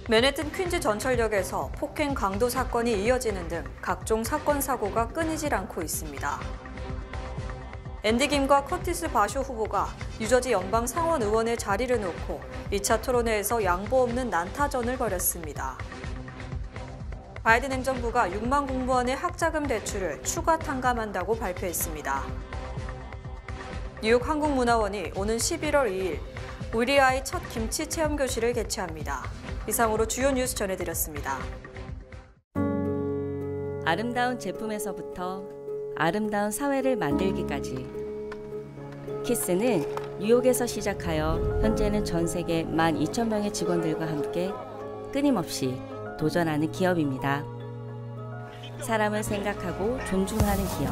맨해튼 퀸즈 전철역에서 폭행 강도 사건이 이어지는 등 각종 사건 사고가 끊이질 않고 있습니다. 앤디 김과 커티스 바쇼 후보가 뉴저지 연방 상원 의원의 자리를 놓고 2차 토론회에서 양보 없는 난타전을 벌였습니다. 바이든 행정부가 6만 공무원의 학자금 대출을 추가 탕감한다고 발표했습니다. 뉴욕 한국문화원이 오는 11월 2일 우리 아이 첫 김치 체험 교실을 개최합니다. 이상으로 주요 뉴스 전해드렸습니다. 아름다운 제품에서부터 아름다운 사회를 만들기까지 키스는 뉴욕에서 시작하여 현재는 전 세계 12,000명의 직원들과 함께 끊임없이 도전하는 기업입니다. 사람을 생각하고 존중하는 기업.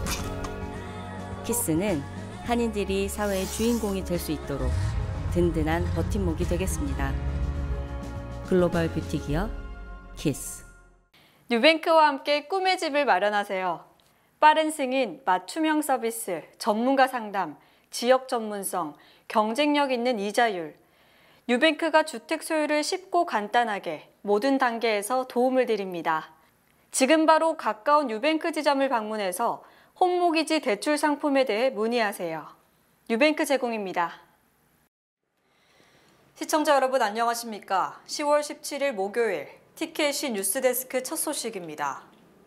키스는 한인들이 사회의 주인공이 될 수 있도록 든든한 버팀목이 되겠습니다. 글로벌 뷰티 기업 키스. 뉴뱅크와 함께 꿈의 집을 마련하세요. 빠른 승인, 맞춤형 서비스, 전문가 상담, 지역 전문성, 경쟁력 있는 이자율. 뉴뱅크가 주택 소유를 쉽고 간단하게 모든 단계에서 도움을 드립니다. 지금 바로 가까운 뉴뱅크 지점을 방문해서 홈모기지 대출 상품에 대해 문의하세요. 뉴뱅크 제공입니다. 시청자 여러분 안녕하십니까? 10월 17일 목요일 TKC 뉴스데스크 첫 소식입니다.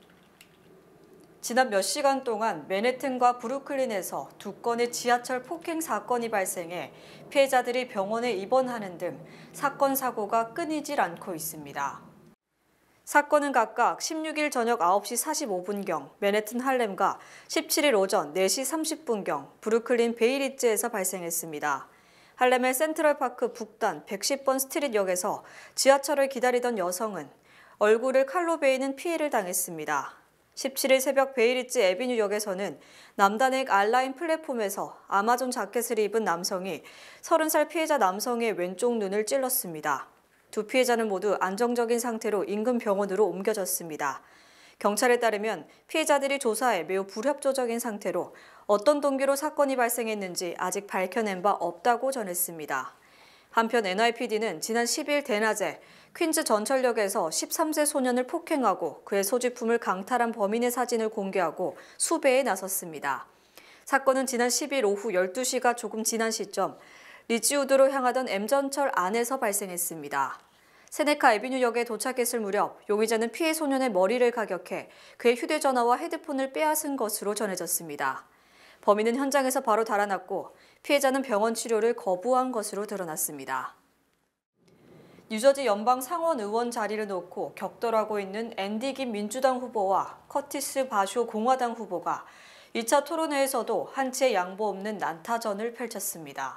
지난 몇 시간 동안 맨해튼과 브루클린에서 2건의 지하철 폭행 사건이 발생해 피해자들이 병원에 입원하는 등 사건 사고가 끊이질 않고 있습니다. 사건은 각각 16일 저녁 9시 45분경 맨해튼 할렘과 17일 오전 4시 30분경 브루클린 베이리지에서 발생했습니다. 할렘의 센트럴파크 북단 110번 스트릿역에서 지하철을 기다리던 여성은 얼굴을 칼로 베이는 피해를 당했습니다. 17일 새벽 베이리지 애비뉴역에서는 남단핵 알라인 플랫폼에서 아마존 자켓을 입은 남성이 30살 피해자 남성의 왼쪽 눈을 찔렀습니다. 두 피해자는 모두 안정적인 상태로 인근 병원으로 옮겨졌습니다. 경찰에 따르면 피해자들이 조사에 매우 불협조적인 상태로 어떤 동기로 사건이 발생했는지 아직 밝혀낸 바 없다고 전했습니다. 한편 NYPD는 지난 10일 대낮에 퀸즈 전철역에서 13세 소년을 폭행하고 그의 소지품을 강탈한 범인의 사진을 공개하고 수배에 나섰습니다. 사건은 지난 10일 오후 12시가 조금 지난 시점 리치우드로 향하던 M전철 안에서 발생했습니다. 세네카 애비뉴역에 도착했을 무렵 용의자는 피해 소년의 머리를 가격해 그의 휴대전화와 헤드폰을 빼앗은 것으로 전해졌습니다. 범인은 현장에서 바로 달아났고 피해자는 병원 치료를 거부한 것으로 드러났습니다. 뉴저지 연방 상원 의원 자리를 놓고 격돌하고 있는 앤디 김 민주당 후보와 커티스 바쇼 공화당 후보가 2차 토론회에서도 한치의 양보 없는 난타전을 펼쳤습니다.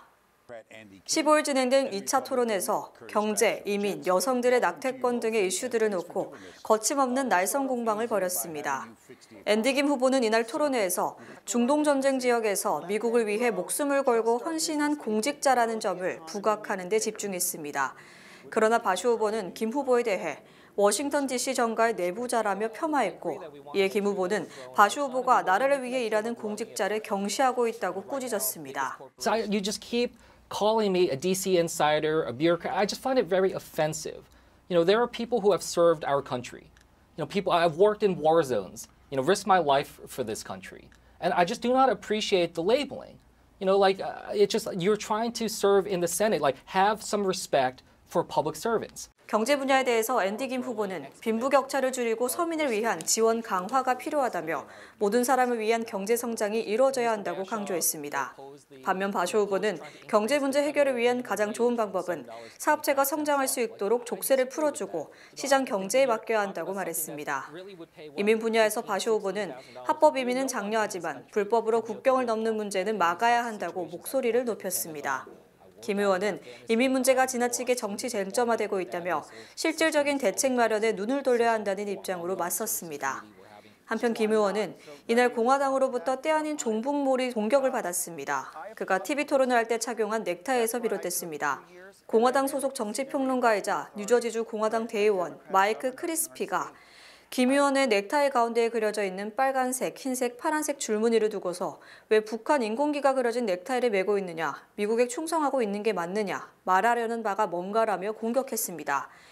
15일 진행된 2차 토론에서 경제, 이민, 여성들의 낙태권 등의 이슈들을 놓고 거침없는 날선 공방을 벌였습니다. 앤디 김 후보는 이날 토론회에서 중동전쟁 지역에서 미국을 위해 목숨을 걸고 헌신한 공직자라는 점을 부각하는 데 집중했습니다. 그러나 바쇼 후보는 김 후보에 대해 워싱턴 DC 정가의 내부자라며 폄하했고 이에 김 후보는 바쇼 후보가 나라를 위해 일하는 공직자를 경시하고 있다고 꾸짖었습니다. You just keep calling me a DC insider, a bureaucrat. I just find it very offensive. You know, there are people who have served our country. You know, people I've worked in war zones, you know, risked my life for this country. And I just do not appreciate the labeling. You know, like it's just you're trying to serve in the Senate, like have some respect for public servants. 경제 분야에 대해서 앤디 김 후보는 빈부격차를 줄이고 서민을 위한 지원 강화가 필요하다며 모든 사람을 위한 경제 성장이 이루어져야 한다고 강조했습니다. 반면 바쇼 후보는 경제 문제 해결을 위한 가장 좋은 방법은 사업체가 성장할 수 있도록 족쇄를 풀어주고 시장 경제에 맡겨야 한다고 말했습니다. 이민 분야에서 바쇼 후보는 합법 이민은 장려하지만 불법으로 국경을 넘는 문제는 막아야 한다고 목소리를 높였습니다. 김 의원은 이민 문제가 지나치게 정치 쟁점화되고 있다며 실질적인 대책 마련에 눈을 돌려야 한다는 입장으로 맞섰습니다. 한편 김 의원은 이날 공화당으로부터 때 아닌 종북몰이 공격을 받았습니다. 그가 TV 토론을 할 때 착용한 넥타이에서 비롯됐습니다. 공화당 소속 정치평론가이자 뉴저지주 공화당 대의원 마이크 크리스피가 김 의원의 넥타이 가운데에 그려져 있는 빨간색, 흰색, 파란색 줄무늬를 두고서 왜 북한 인공기가 그려진 넥타이를 메고 있느냐, 미국에 충성하고 있는 게 맞느냐, 말하려는 바가 뭔가라며 공격했습니다.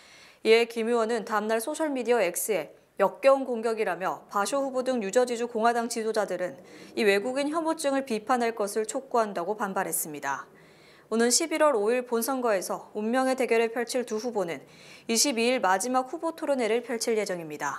이에 김 의원은 다음날 소셜미디어 X에 역겨운 공격이라며 바쇼 후보 등 유저지주 공화당 지도자들은 이 외국인 혐오증을 비판할 것을 촉구한다고 반발했습니다. 오는 11월 5일 본선거에서 운명의 대결을 펼칠 두 후보는 22일 마지막 후보 토론회를 펼칠 예정입니다.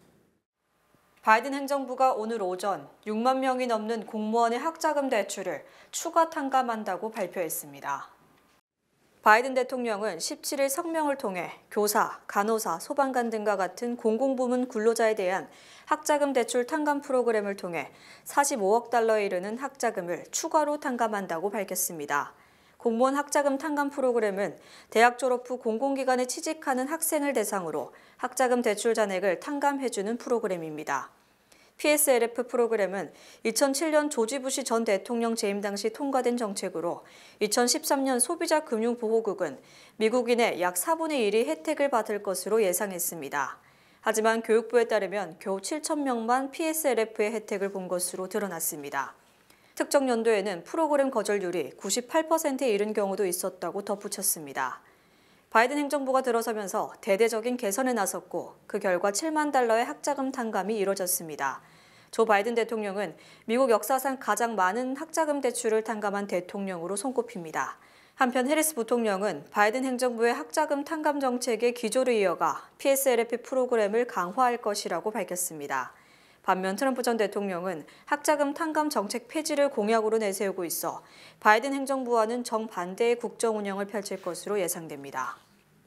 바이든 행정부가 오늘 오전 6만 명이 넘는 공무원의 학자금 대출을 추가 탕감한다고 발표했습니다. 바이든 대통령은 17일 성명을 통해 교사, 간호사, 소방관 등과 같은 공공부문 근로자에 대한 학자금 대출 탕감 프로그램을 통해 45억 달러에 이르는 학자금을 추가로 탕감한다고 밝혔습니다. 공무원 학자금 탕감 프로그램은 대학 졸업 후 공공기관에 취직하는 학생을 대상으로 학자금 대출 잔액을 탕감해주는 프로그램입니다. PSLF 프로그램은 2007년 조지 부시 전 대통령 재임 당시 통과된 정책으로 2013년 소비자금융보호국은 미국인의 약 4분의 1이 혜택을 받을 것으로 예상했습니다. 하지만 교육부에 따르면 겨우 7천 명만 PSLF의 혜택을 본 것으로 드러났습니다. 특정 연도에는 프로그램 거절률이 98%에 이른 경우도 있었다고 덧붙였습니다. 바이든 행정부가 들어서면서 대대적인 개선에 나섰고 그 결과 7만 달러의 학자금 탕감이 이뤄졌습니다. 조 바이든 대통령은 미국 역사상 가장 많은 학자금 대출을 탕감한 대통령으로 손꼽힙니다. 한편 해리스 부통령은 바이든 행정부의 학자금 탕감 정책의 기조를 이어가 PSLF 프로그램을 강화할 것이라고 밝혔습니다. 반면 트럼프 전 대통령은 학자금 탕감 정책 폐지를 공약으로 내세우고 있어 바이든 행정부와는 정반대의 국정 운영을 펼칠 것으로 예상됩니다.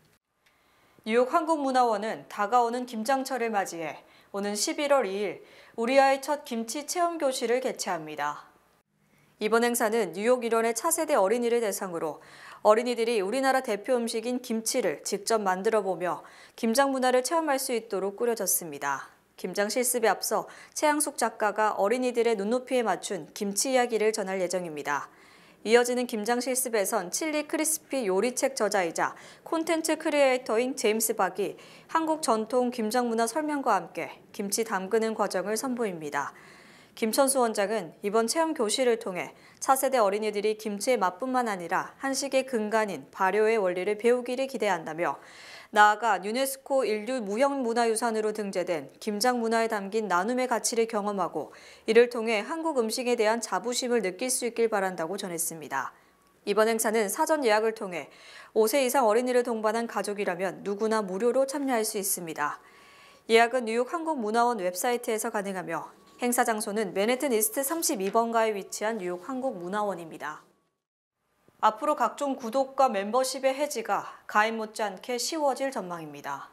뉴욕 한국문화원은 다가오는 김장철을 맞이해 오는 11월 2일 우리아의 첫 김치 체험 교실을 개최합니다. 이번 행사는 뉴욕 일원의 차세대 어린이를 대상으로 어린이들이 우리나라 대표 음식인 김치를 직접 만들어보며 김장 문화를 체험할 수 있도록 꾸려졌습니다. 김장 실습에 앞서 최양숙 작가가 어린이들의 눈높이에 맞춘 김치 이야기를 전할 예정입니다. 이어지는 김장 실습에선 칠리 크리스피 요리책 저자이자 콘텐츠 크리에이터인 제임스 박이 한국 전통 김장 문화 설명과 함께 김치 담그는 과정을 선보입니다. 김천수 원장은 이번 체험 교실을 통해 차세대 어린이들이 김치의 맛뿐만 아니라 한식의 근간인 발효의 원리를 배우기를 기대한다며 나아가 유네스코 인류 무형문화유산으로 등재된 김장 문화에 담긴 나눔의 가치를 경험하고 이를 통해 한국 음식에 대한 자부심을 느낄 수 있길 바란다고 전했습니다. 이번 행사는 사전 예약을 통해 5세 이상 어린이를 동반한 가족이라면 누구나 무료로 참여할 수 있습니다. 예약은 뉴욕 한국문화원 웹사이트에서 가능하며 행사 장소는 맨해튼 이스트 32번가에 위치한 뉴욕 한국문화원입니다. 앞으로 각종 구독과 멤버십의 해지가 가입 못지않게 쉬워질 전망입니다.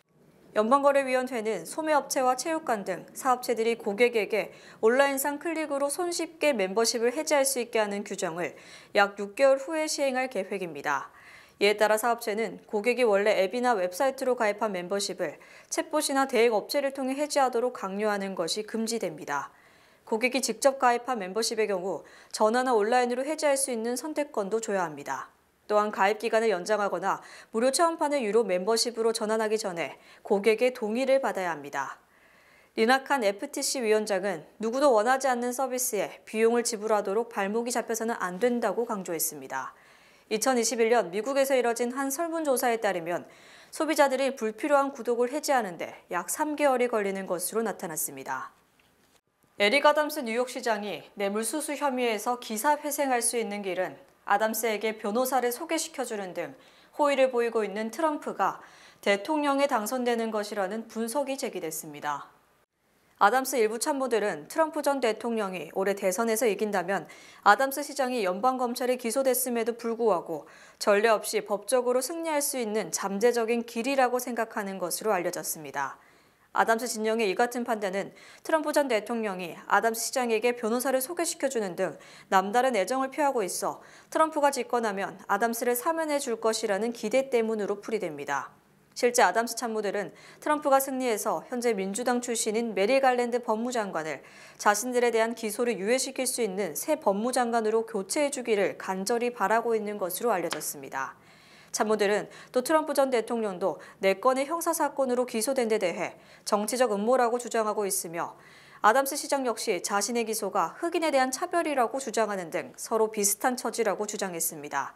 연방거래위원회는 소매업체와 체육관 등 사업체들이 고객에게 온라인상 클릭으로 손쉽게 멤버십을 해지할 수 있게 하는 규정을 약 6개월 후에 시행할 계획입니다. 이에 따라 사업체는 고객이 원래 앱이나 웹사이트로 가입한 멤버십을 챗봇이나 대행 업체를 통해 해지하도록 강요하는 것이 금지됩니다. 고객이 직접 가입한 멤버십의 경우 전화나 온라인으로 해지할 수 있는 선택권도 줘야 합니다. 또한 가입 기간을 연장하거나 무료 체험판을 유료 멤버십으로 전환하기 전에 고객의 동의를 받아야 합니다. 리나칸 FTC 위원장은 누구도 원하지 않는 서비스에 비용을 지불하도록 발목이 잡혀서는 안 된다고 강조했습니다. 2021년 미국에서 이뤄진 한 설문조사에 따르면 소비자들이 불필요한 구독을 해지하는데 약 3개월이 걸리는 것으로 나타났습니다. 에릭 아담스 뉴욕시장이 뇌물수수 혐의에서 기사회생할 수 있는 길은 아담스에게 변호사를 소개시켜주는 등 호의를 보이고 있는 트럼프가 대통령에 당선되는 것이라는 분석이 제기됐습니다. 아담스 일부 참모들은 트럼프 전 대통령이 올해 대선에서 이긴다면 아담스 시장이 연방검찰에 기소됐음에도 불구하고 전례 없이 법적으로 승리할 수 있는 잠재적인 길이라고 생각하는 것으로 알려졌습니다. 아담스 진영의 이 같은 판단은 트럼프 전 대통령이 아담스 시장에게 변호사를 소개시켜주는 등 남다른 애정을 표하고 있어 트럼프가 집권하면 아담스를 사면해 줄 것이라는 기대 때문으로 풀이됩니다. 실제 아담스 참모들은 트럼프가 승리해서 현재 민주당 출신인 메리 갈랜드 법무장관을 자신들에 대한 기소를 유예시킬 수 있는 새 법무장관으로 교체해주기를 간절히 바라고 있는 것으로 알려졌습니다. 참모들은 또 트럼프 전 대통령도 4건의 형사사건으로 기소된 데 대해 정치적 음모라고 주장하고 있으며 아담스 시장 역시 자신의 기소가 흑인에 대한 차별이라고 주장하는 등 서로 비슷한 처지라고 주장했습니다.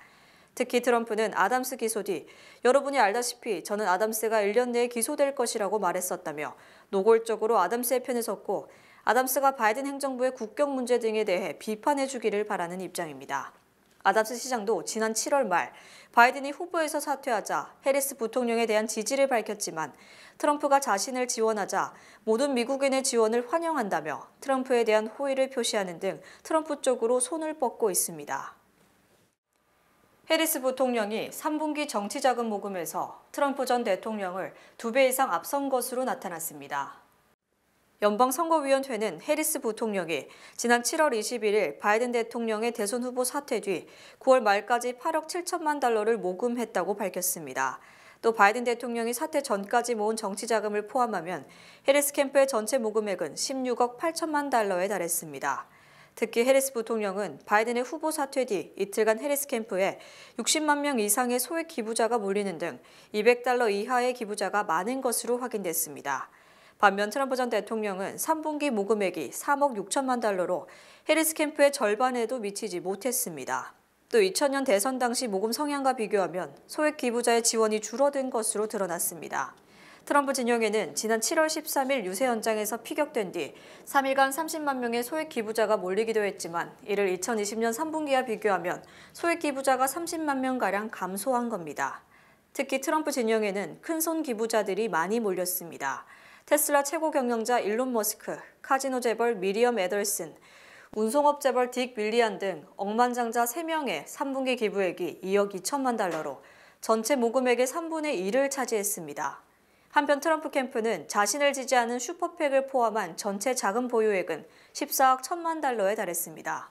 특히 트럼프는 아담스 기소 뒤 여러분이 알다시피 저는 아담스가 1년 내에 기소될 것이라고 말했었다며 노골적으로 아담스의 편에 섰고 아담스가 바이든 행정부의 국경 문제 등에 대해 비판해 주기를 바라는 입장입니다. 아담스 시장도 지난 7월 말 바이든이 후보에서 사퇴하자 해리스 부통령에 대한 지지를 밝혔지만 트럼프가 자신을 지원하자 모든 미국인의 지원을 환영한다며 트럼프에 대한 호의를 표시하는 등 트럼프 쪽으로 손을 뻗고 있습니다. 해리스 부통령이 3분기 정치자금 모금에서 트럼프 전 대통령을 2배 이상 앞선 것으로 나타났습니다. 연방선거위원회는 해리스 부통령이 지난 7월 21일 바이든 대통령의 대선 후보 사퇴 뒤 9월 말까지 8억 7천만 달러를 모금했다고 밝혔습니다. 또 바이든 대통령이 사퇴 전까지 모은 정치자금을 포함하면 해리스 캠프의 전체 모금액은 16억 8천만 달러에 달했습니다. 특히 해리스 부통령은 바이든의 후보 사퇴 뒤 이틀간 해리스 캠프에 60만 명 이상의 소액 기부자가 몰리는 등 200달러 이하의 기부자가 많은 것으로 확인됐습니다. 반면 트럼프 전 대통령은 3분기 모금액이 3억 6천만 달러로 해리스 캠프의 절반에도 미치지 못했습니다. 또 2000년 대선 당시 모금 성향과 비교하면 소액 기부자의 지원이 줄어든 것으로 드러났습니다. 트럼프 진영에는 지난 7월 13일 유세 현장에서 피격된 뒤 3일간 30만 명의 소액 기부자가 몰리기도 했지만 이를 2020년 3분기와 비교하면 소액 기부자가 30만 명가량 감소한 겁니다. 특히 트럼프 진영에는 큰손 기부자들이 많이 몰렸습니다. 테슬라 최고 경영자 일론 머스크, 카지노 재벌 미리엄 애덜슨, 운송업 재벌 딕 윌리안 등 억만장자 3명의 3분기 기부액이 2억 2천만 달러로 전체 모금액의 3분의 1을 차지했습니다. 한편 트럼프 캠프는 자신을 지지하는 슈퍼팩을 포함한 전체 자금 보유액은 14억 1천만 달러에 달했습니다.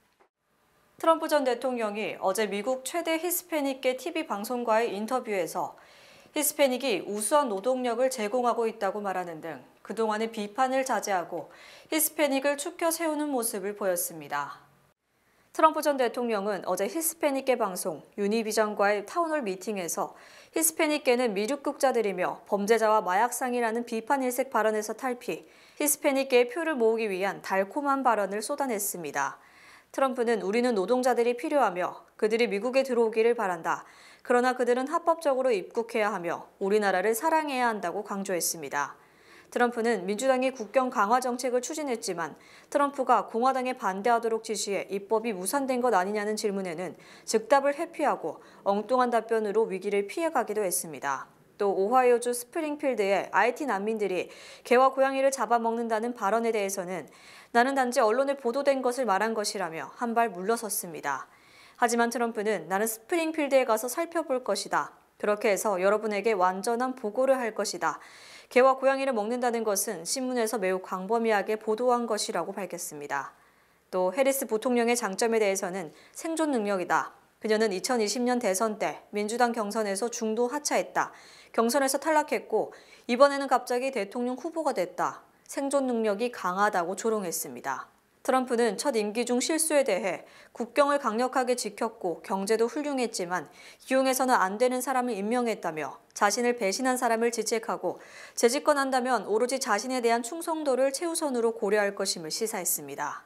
트럼프 전 대통령이 어제 미국 최대 히스패닉계 TV 방송과의 인터뷰에서 히스패닉이 우수한 노동력을 제공하고 있다고 말하는 등 그동안의 비판을 자제하고 히스패닉을 축켜 세우는 모습을 보였습니다. 트럼프 전 대통령은 어제 히스패닉계 방송 유니비전과의 타운홀 미팅에서 히스패닉계는 미륵국자들이며 범죄자와 마약상이라는 비판일색 발언에서 탈피, 히스패닉계의 표를 모으기 위한 달콤한 발언을 쏟아냈습니다. 트럼프는 우리는 노동자들이 필요하며 그들이 미국에 들어오기를 바란다. 그러나 그들은 합법적으로 입국해야 하며 우리나라를 사랑해야 한다고 강조했습니다. 트럼프는 민주당이 국경 강화 정책을 추진했지만 트럼프가 공화당에 반대하도록 지시해 입법이 무산된 것 아니냐는 질문에는 즉답을 회피하고 엉뚱한 답변으로 위기를 피해가기도 했습니다. 또 오하이오주 스프링필드의 IT 난민들이 개와 고양이를 잡아먹는다는 발언에 대해서는 나는 단지 언론에 보도된 것을 말한 것이라며 한 발 물러섰습니다. 하지만 트럼프는 나는 스프링필드에 가서 살펴볼 것이다. 그렇게 해서 여러분에게 완전한 보고를 할 것이다. 개와 고양이를 먹는다는 것은 신문에서 매우 광범위하게 보도한 것이라고 밝혔습니다. 또 해리스 부통령의 장점에 대해서는 생존 능력이다. 그녀는 2020년 대선 때 민주당 경선에서 중도 하차했다. 경선에서 탈락했고 이번에는 갑자기 대통령 후보가 됐다. 생존 능력이 강하다고 조롱했습니다. 트럼프는 첫 임기 중 실수에 대해 국경을 강력하게 지켰고 경제도 훌륭했지만 기용해서는 안 되는 사람을 임명했다며 자신을 배신한 사람을 지책하고 재집권한다면 오로지 자신에 대한 충성도를 최우선으로 고려할 것임을 시사했습니다.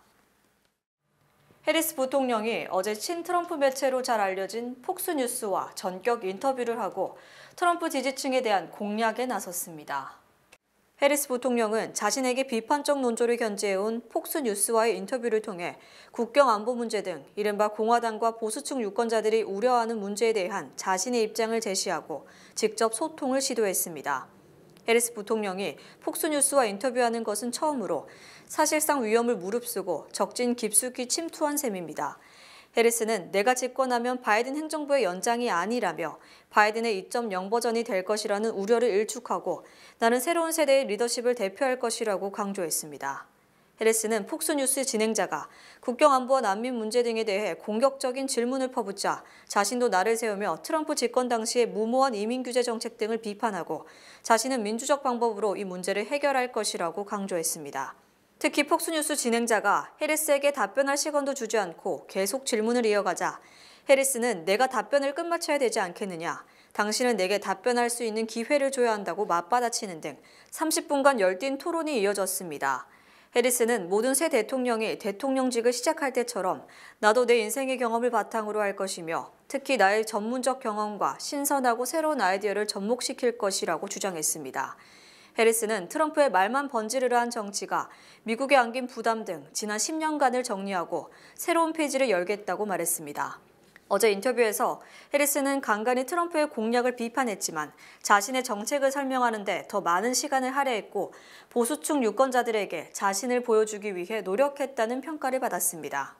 해리스 부통령이 어제 친트럼프 매체로 잘 알려진 폭스뉴스와 전격 인터뷰를 하고 트럼프 지지층에 대한 공략에 나섰습니다. 해리스 부통령은 자신에게 비판적 논조를 견지해온 폭스뉴스와의 인터뷰를 통해 국경 안보 문제 등 이른바 공화당과 보수층 유권자들이 우려하는 문제에 대한 자신의 입장을 제시하고 직접 소통을 시도했습니다. 해리스 부통령이 폭스뉴스와 인터뷰하는 것은 처음으로 사실상 위험을 무릅쓰고 적진 깊숙이 침투한 셈입니다. 해리스는 내가 집권하면 바이든 행정부의 연장이 아니라며 바이든의 2.0 버전이 될 것이라는 우려를 일축하고 나는 새로운 세대의 리더십을 대표할 것이라고 강조했습니다. 해리스는 폭스뉴스 진행자가 국경 안보와 난민 문제 등에 대해 공격적인 질문을 퍼붓자 자신도 날을 세우며 트럼프 집권 당시의 무모한 이민 규제 정책 등을 비판하고 자신은 민주적 방법으로 이 문제를 해결할 것이라고 강조했습니다. 특히 폭스뉴스 진행자가 해리스에게 답변할 시간도 주지 않고 계속 질문을 이어가자 해리스는 내가 답변을 끝마쳐야 되지 않겠느냐, 당신은 내게 답변할 수 있는 기회를 줘야 한다고 맞받아치는 등 30분간 열띤 토론이 이어졌습니다. 해리스는 모든 새 대통령이 대통령직을 시작할 때처럼 나도 내 인생의 경험을 바탕으로 할 것이며 특히 나의 전문적 경험과 신선하고 새로운 아이디어를 접목시킬 것이라고 주장했습니다. 해리스는 트럼프의 말만 번지르르한 정치가 미국에 안긴 부담 등 지난 10년간을 정리하고 새로운 페이지를 열겠다고 말했습니다. 어제 인터뷰에서 해리스는 간간히 트럼프의 공약을 비판했지만 자신의 정책을 설명하는 데 더 많은 시간을 할애했고 보수층 유권자들에게 자신을 보여주기 위해 노력했다는 평가를 받았습니다.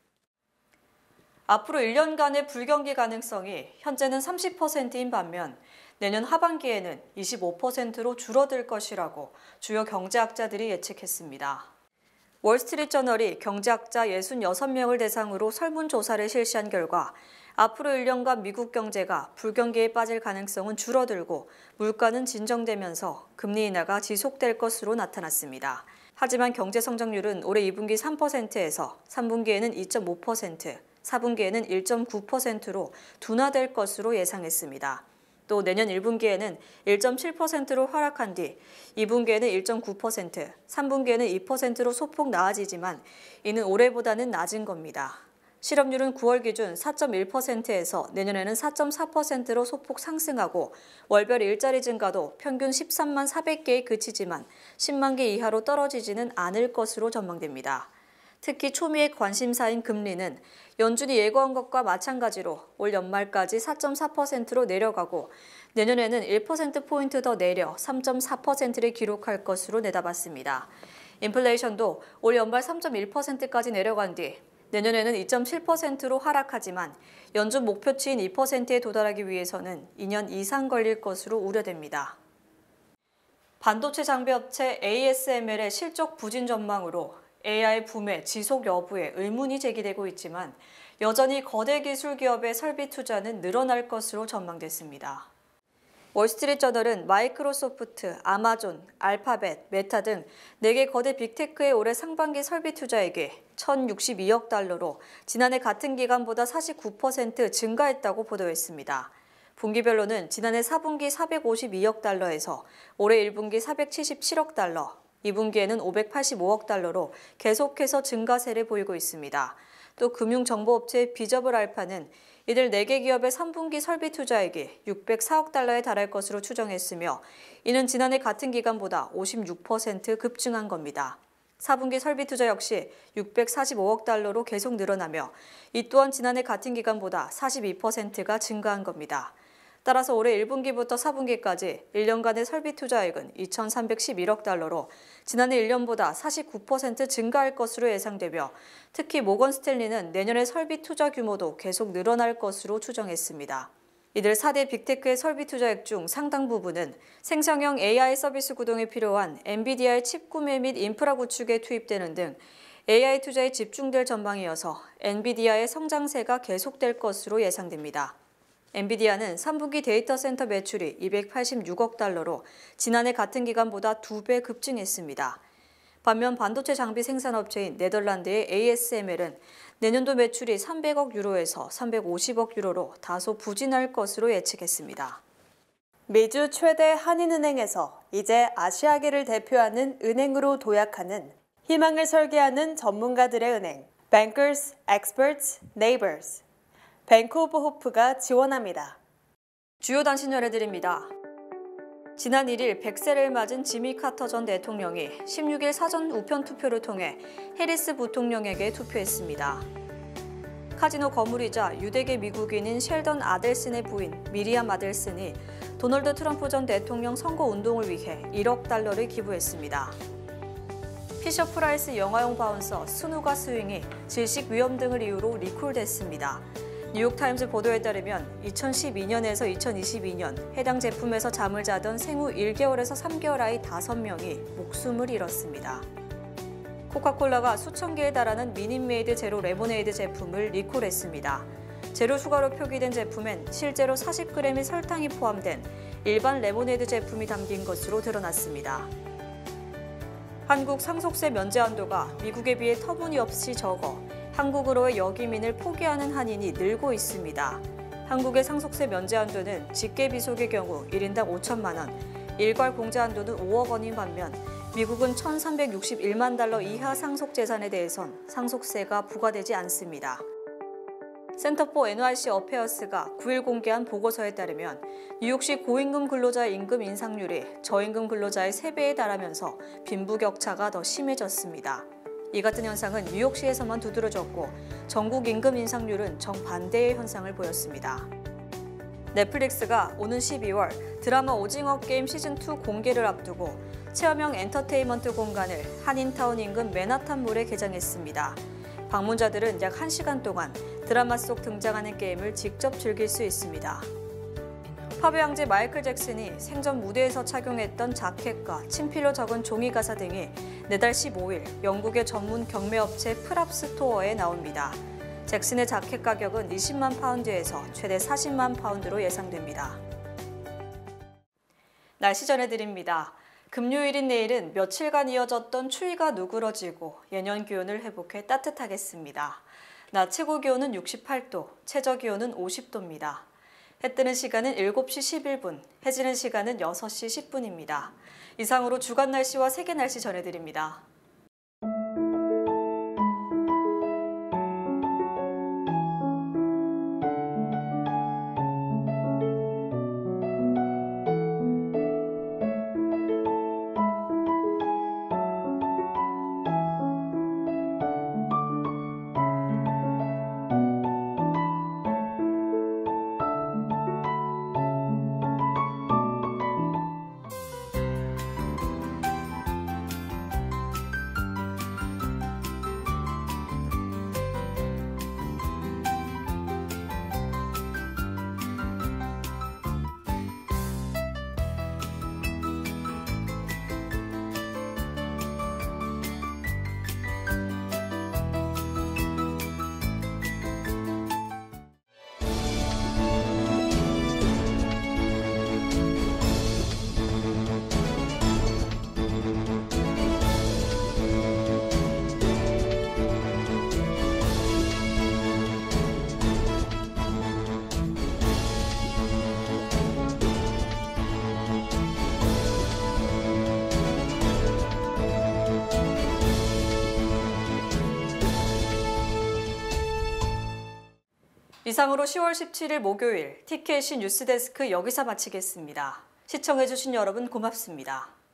앞으로 1년간의 불경기 가능성이 현재는 30%인 반면 내년 하반기에는 25%로 줄어들 것이라고 주요 경제학자들이 예측했습니다. 월스트리트저널이 경제학자 66명을 대상으로 설문조사를 실시한 결과 앞으로 1년간 미국 경제가 불경기에 빠질 가능성은 줄어들고 물가는 진정되면서 금리 인하가 지속될 것으로 나타났습니다. 하지만 경제 성장률은 올해 2분기 3%에서 3분기에는 2.5%, 4분기에는 1.9%로 둔화될 것으로 예상했습니다. 또 내년 1분기에는 1.7%로 하락한 뒤 2분기에는 1.9%, 3분기에는 2%로 소폭 나아지지만 이는 올해보다는 낮은 겁니다. 실업률은 9월 기준 4.1%에서 내년에는 4.4%로 소폭 상승하고 월별 일자리 증가도 평균 13만 400개에 그치지만 10만 개 이하로 떨어지지는 않을 것으로 전망됩니다. 특히 초미의 관심사인 금리는 연준이 예고한 것과 마찬가지로 올 연말까지 4.4%로 내려가고 내년에는 1%포인트 더 내려 3.4%를 기록할 것으로 내다봤습니다. 인플레이션도 올 연말 3.1%까지 내려간 뒤 내년에는 2.7%로 하락하지만 연준 목표치인 2%에 도달하기 위해서는 2년 이상 걸릴 것으로 우려됩니다. 반도체 장비업체 ASML의 실적 부진 전망으로 AI 붐의 지속 여부에 의문이 제기되고 있지만 여전히 거대 기술 기업의 설비 투자는 늘어날 것으로 전망됐습니다. 월스트리트저널은 마이크로소프트, 아마존, 알파벳, 메타 등 4개 거대 빅테크의 올해 상반기 설비 투자액이 1,062억 달러로 지난해 같은 기간보다 49% 증가했다고 보도했습니다. 분기별로는 지난해 4분기 452억 달러에서 올해 1분기 477억 달러, 2분기에는 585억 달러로 계속해서 증가세를 보이고 있습니다. 또 금융정보업체 비저블 알파는 이들 4개 기업의 3분기 설비 투자액이 604억 달러에 달할 것으로 추정했으며 이는 지난해 같은 기간보다 56% 급증한 겁니다. 4분기 설비 투자 역시 645억 달러로 계속 늘어나며 이 또한 지난해 같은 기간보다 42%가 증가한 겁니다. 따라서 올해 1분기부터 4분기까지 1년간의 설비 투자액은 2,311억 달러로 지난해 1년보다 49% 증가할 것으로 예상되며 특히 모건 스탠리는 내년의 설비 투자 규모도 계속 늘어날 것으로 추정했습니다. 이들 4대 빅테크의 설비 투자액 중 상당 부분은 생성형 AI 서비스 구동에 필요한 엔비디아의 칩 구매 및 인프라 구축에 투입되는 등 AI 투자에 집중될 전망이어서 엔비디아의 성장세가 계속될 것으로 예상됩니다. 엔비디아는 3분기 데이터 센터 매출이 286억 달러로 지난해 같은 기간보다 2배 급증했습니다. 반면 반도체 장비 생산업체인 네덜란드의 ASML은 내년도 매출이 300억 유로에서 350억 유로로 다소 부진할 것으로 예측했습니다. 미주 최대 한인은행에서 이제 아시아계를 대표하는 은행으로 도약하는 희망을 설계하는 전문가들의 은행, Bankers, Experts, Neighbors. 뱅크 오브 호프가 지원합니다. 주요 단신 전해드립니다. 지난 1일 100세를 맞은 지미 카터 전 대통령이 16일 사전 우편 투표를 통해 해리스 부통령에게 투표했습니다. 카지노 거물이자 유대계 미국인인 셸던 아델슨의 부인 미리암 아델슨이 도널드 트럼프 전 대통령 선거 운동을 위해 1억 달러를 기부했습니다. 피셔 프라이스 영화용 바운서 스누가 스윙이 질식 위험 등을 이유로 리콜됐습니다. 뉴욕타임즈 보도에 따르면 2012년에서 2022년 해당 제품에서 잠을 자던 생후 1개월에서 3개월 아이 5명이 목숨을 잃었습니다. 코카콜라가 수천 개에 달하는 미닛메이드 제로 레모네이드 제품을 리콜했습니다. 제로 슈가로 표기된 제품엔 실제로 40g의 설탕이 포함된 일반 레모네이드 제품이 담긴 것으로 드러났습니다. 한국 상속세 면제 한도가 미국에 비해 터무니없이 적어 한국으로의 여기민을 포기하는 한인이 늘고 있습니다. 한국의 상속세 면제 한도는 직계비속의 경우 1인당 5천만 원, 일괄 공제 한도는 5억 원인 반면 미국은 1,361만 달러 이하 상속 재산에 대해선 상속세가 부과되지 않습니다. 센터 포 NYC 어페어스가 9일 공개한 보고서에 따르면 뉴욕시 고임금 근로자의 임금 인상률이 저임금 근로자의 3배에 달하면서 빈부격차가 더 심해졌습니다. 이 같은 현상은 뉴욕시에서만 두드러졌고 전국 임금 인상률은 정반대의 현상을 보였습니다. 넷플릭스가 오는 12월 드라마 오징어 게임 시즌2 공개를 앞두고 체험형 엔터테인먼트 공간을 한인타운 인근 맨하탄몰에 개장했습니다. 방문자들은 약 1시간 동안 드라마 속 등장하는 게임을 직접 즐길 수 있습니다. 팝의 황제 마이클 잭슨이 생전 무대에서 착용했던 자켓과 친필로 적은 종이 가사 등이 내달 15일 영국의 전문 경매업체 프랍 스토어에 나옵니다. 잭슨의 자켓 가격은 20만 파운드에서 최대 40만 파운드로 예상됩니다. 날씨 전해드립니다. 금요일인 내일은 며칠간 이어졌던 추위가 누그러지고 예년 기온을 회복해 따뜻하겠습니다. 낮 최고 기온은 68도, 최저 기온은 50도입니다. 해 뜨는 시간은 7시 11분, 해지는 시간은 6시 10분입니다. 이상으로 주간 날씨와 세계 날씨 전해드립니다. 이상으로 10월 17일 목요일 TKC 뉴스데스크 여기서 마치겠습니다. 시청해주신 여러분 고맙습니다.